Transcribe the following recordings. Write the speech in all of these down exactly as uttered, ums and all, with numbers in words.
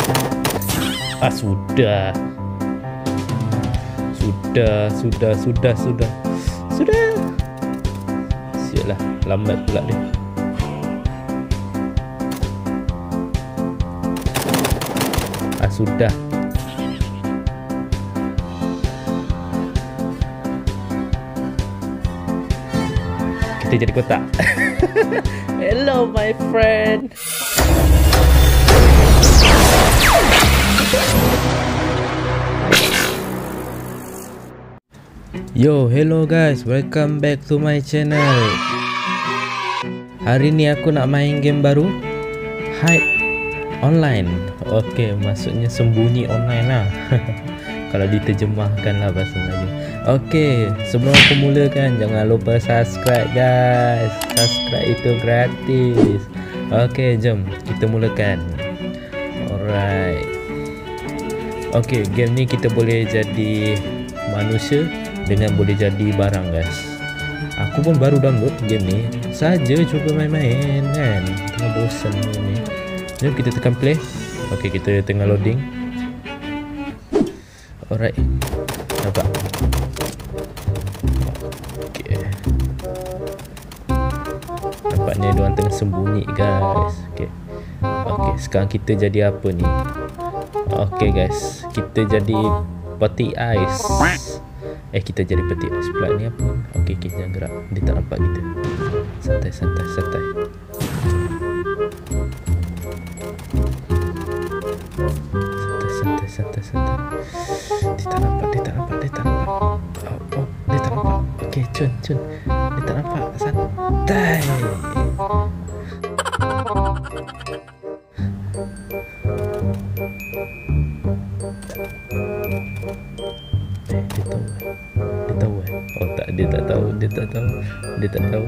Ah, sudah. Sudah, sudah, sudah, sudah. Sudah. Sialah, lambat pula dia. Ah, sudah. Kita jadi kotak. Hello my friend. Yo, hello guys, welcome back to my channel. Hari ni aku nak main game baru, Hide Online. Oke, maksudnya sembunyi online lah. Kalau diterjemahkan lah bahasa Melayu. Oke, sebelum aku mulakan, jangan lupa subscribe guys. Subscribe itu gratis. Oke, jom kita mulakan. Alright. Oke, game ni kita boleh jadi manusia dengan boleh jadi barang guys. Aku pun baru download game ni, saja cuba main-main kan, tengah bosan ni. Jom kita tekan play. Okey, kita tengah loading. Alright, nampak. Okey, nampaknya diorang tengah sembunyi guys. Okey, okey, sekarang kita jadi apa ni? Okey guys, kita jadi peti ais. Eh, kita jadi peti ais pula ni apa? Okey, okey, jangan gerak. Dia tak nampak kita. Santai, santai, santai. Santai, santai, santai, santai. Dia tak nampak, dia tak nampak, dia tak nampak. Oh, oh, dia tak nampak. Okey, cun, cun. Dia tak nampak. Santai. Dia tak tahu, dia tak tahu, dia tak tahu.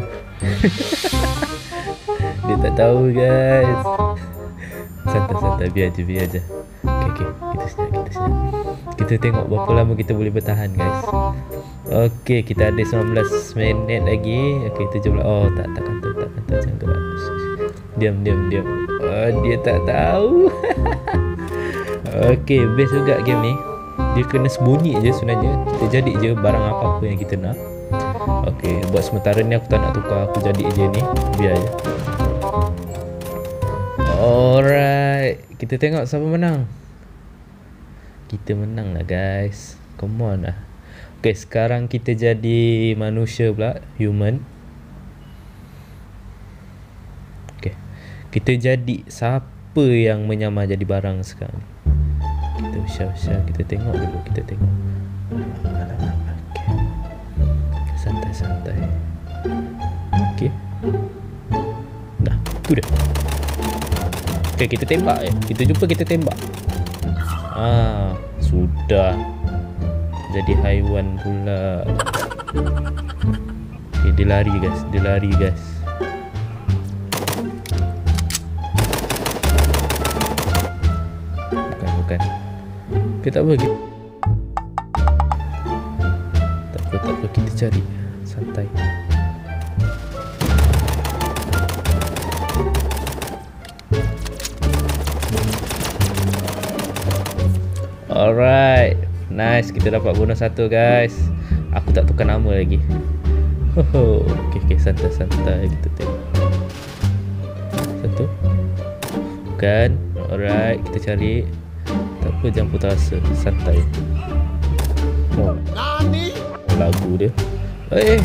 Dia tak tahu guys. Santai-santai, biar aja, biar aja. Okey, okey, kita senyap, kita senyap. Kita tengok berapa lama kita boleh bertahan guys. Okey, kita ada sembilan belas minit lagi. Okey, tujuh belas. Oh, tak, tak kata, tak kata, jangan gerak. Diam, diam, diam. Oh, dia tak tahu. Okey, best juga game ni. Dia kena sembunyi je sebenarnya. Kita jadi je barang apa-apa yang kita nak. Okey, buat sementara ni aku tak nak tukar. Aku jadi je ni, biar je. Alright, kita tengok siapa menang. Kita menang lah guys. Come on lah. Okey, sekarang kita jadi manusia pula, human. Okey, kita jadi siapa yang menyamar jadi barang sekarang. Kita usah-usah, kita tengok dulu, kita tengok. Okey, santai-santai. Okey, dah, tu dah. Okey, kita tembak eh. Kita jumpa, kita tembak. Ah, sudah. Jadi haiwan pula. Okey, dia lari guys, dia lari guys. Bukan, bukan. Okey, tak apa, kita tak apa, tak apa, kita cari. Santai. Alright, nice, kita dapat bonus satu guys. Aku tak tukar nama lagi. Hoho, okey, okey, santai, santai, kita tengok. Satu. Bukan. Alright, kita cari. Tak apa, jangan putus asa, santai. Oh, lagu dia. Eh,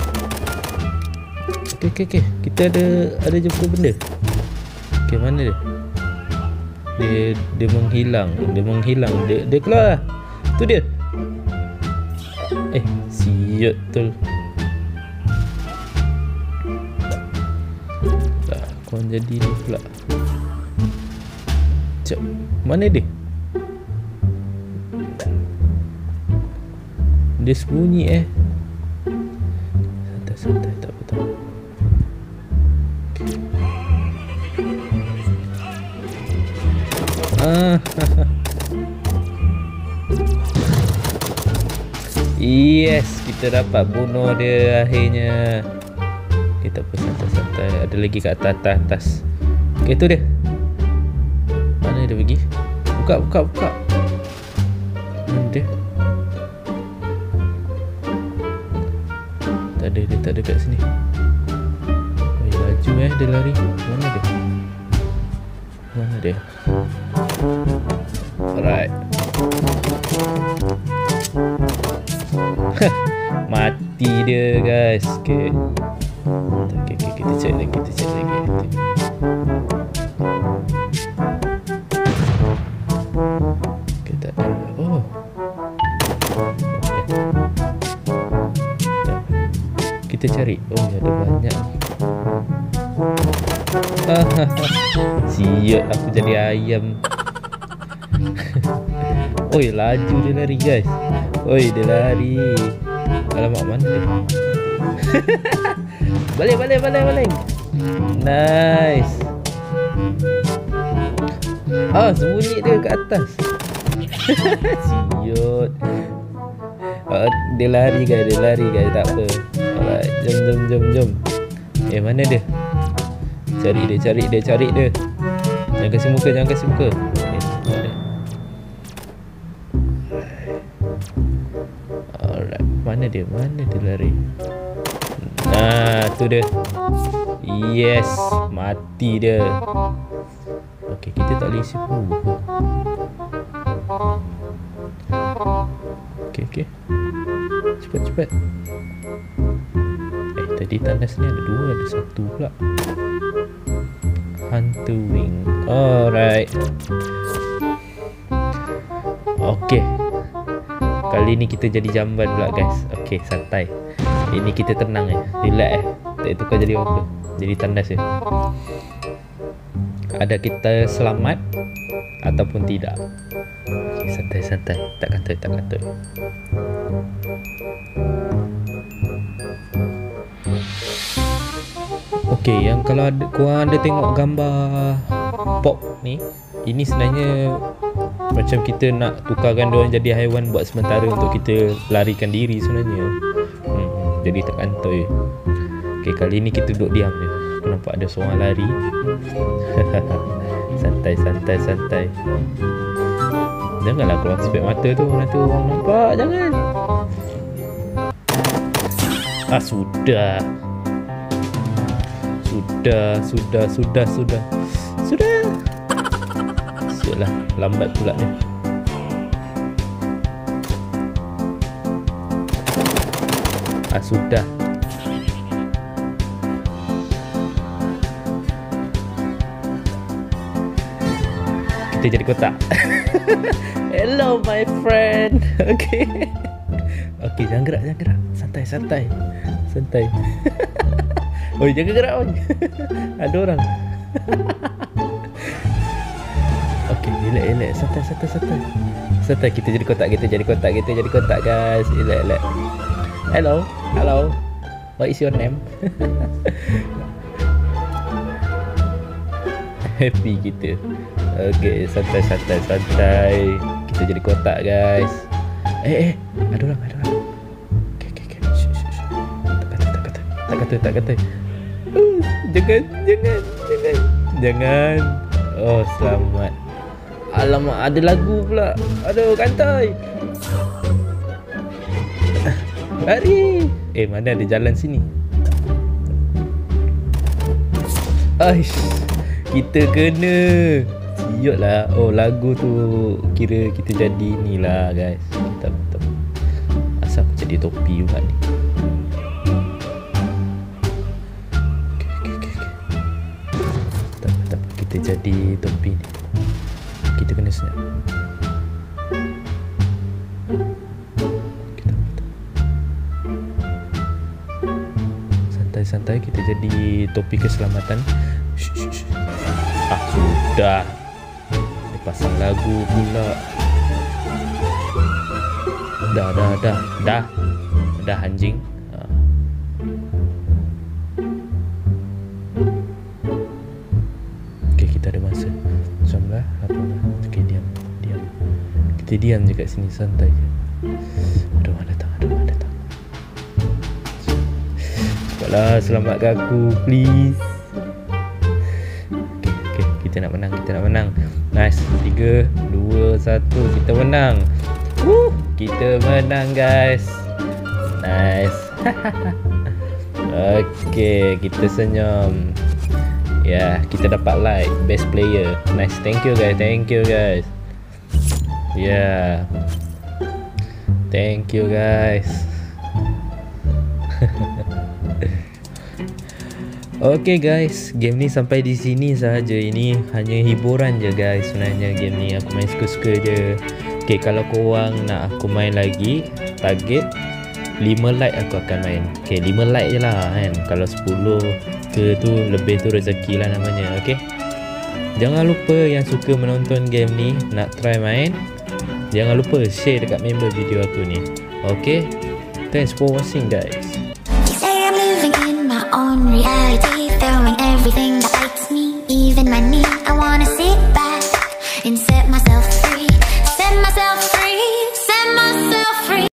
okey, okey, okey, kita ada ada jumpa benda. Okey, mana dia? Dia dia menghilang, dia menghilang, dia dia keluar. Tu dia. Eh, siot betul. Tak, kau jadi ni pula. Cep, mana dia? Dia sembunyi eh. Santai-santai, tak apa, tak apa. Ah, yes, kita dapat bunuh dia akhirnya. Kita pun santai-santai. Ada lagi kat atas, atas, atas. Okay, tu dia. Mana dia pergi? Buka, buka, buka. Mana dia? Tak ada, dia tak ada kat sini. Oh, laju eh dia lari. Mana dia? Mana dia? Alright. Mati dia guys. Okay. Okay, okay, kita cek lagi, kita cek lagi. Kita ada. Oh. Okay. Kita cari. Oh, ada banyak. Siap, aku jadi ayam. Oi, laju dia lari guys. Oi, dia lari. Alamak, mana dia? Balik, balik, balik, balik. Nice. Ah, sembunyi dia kat atas. Siut. Oh, dia lari guys, dia lari guys, tak apa. Alright, jom, jom, jom, jom. Eh, mana dia? Cari dia, cari dia, cari dia. Jangan kasi muka, jangan kasi muka. Eh, alright, mana dia? Mana dia lari? Nah, tu dia. Yes, mati dia. Okey, kita tak boleh isi peluru. Okey, okey. Cepat, cepat. Eh, tadi tandas ni ada dua, ada satu pula. Hunter wing. Alright. Okey. Kali ni kita jadi jamban pula guys. Okey, santai. Ini kita tenang eh. Relax eh. Tak tukar jadi apa. Jadi tandas je. Ada kita selamat ataupun tidak. Okay, santai-santai. Tak kata, tak kata. Okey, yang kalau ada, korang ada tengok gambar pop ni, ini sebenarnya macam kita nak tukarkan diorang jadi haiwan buat sementara untuk kita larikan diri sebenarnya. Hmm, jadi tak kantoi. Okey, kali ni kita duduk diam je. Aku nampak ada seorang lari. Santai, santai, santai. Janganlah keluar spek mata tu, nanti orang nampak. Jangan. Ah, sudah. Sudah, sudah, sudah, sudah. Sudah. Sialah, lambat pula ni. Ah, sudah. Kita jadi kotak. Hello my friend. Okay. Okay, jangan gerak, jangan gerak. Santai, santai. Santai. Oh, jangan gerak oi. Ada orang. Okay, relax, relax. Santai, santai, santai. Santai, kita jadi kotak, kita jadi kotak, kita jadi kotak guys. Relax, relax. Hello, hello. What is your name? Happy kita. Okay, santai, santai, santai. Kita jadi kotak guys. Eh, eh, ada orang, ada orang. Okay, okay, okay. Shh, shh, shh. Tak kata, tak kata, tak kata, tak kata. Uh, jangan, jangan, jangan, jangan. Oh, selamat. Alamak, ada lagu pula. Aduh, kantai. Lari. Eh, mana ada jalan sini? Aish, kita kena. Siut lah. Oh, lagu tu kira kita jadi ni lah guys. Kita betul. Asal aku jadi topi juga ni. Okay, okay, okay, okay. Tak, tak, kita jadi topi ni. Kita kena senyap. Kita betul. Santai-santai kita jadi topi keselamatan. Shh, shh, shh. Ah, sudah. Pasang lagu pula. Dah, dah, dah, dah. Dah anjing. Ha. Okey, kita ada masa. sembilan belas, lapan belas. Okey, diam, diam. Kita diam je kat sini, santai je. Ada orang datang, ada orang datang. Cepatlah, selamatkan aku, please. Okey, okey, kita nak menang, kita nak menang. Nice. Tiga, dua, dua, satu. Kita menang. Woo, kita menang guys. Nice. Okay, kita senyum. Ya, yeah, kita dapat like best player. Nice, thank you guys, thank you guys. Ya, yeah. Thank you guys. Oke okay guys, game ni sampai di sini sahaja. Ini hanya hiburan je guys. Sebenarnya game ni aku main suka-suka je. Okay, kalau korang nak aku main lagi, target lima like aku akan main. Okay, lima like je lah kan. Kalau sepuluh ke tu lebih tu rezeki lah namanya. Okay, jangan lupa yang suka menonton game ni, nak try main, jangan lupa share dekat member video aku ni. Okay, thanks for watching guys. On reality, throwing everything that bites me, even my knee. I wanna sit back and set myself free, set myself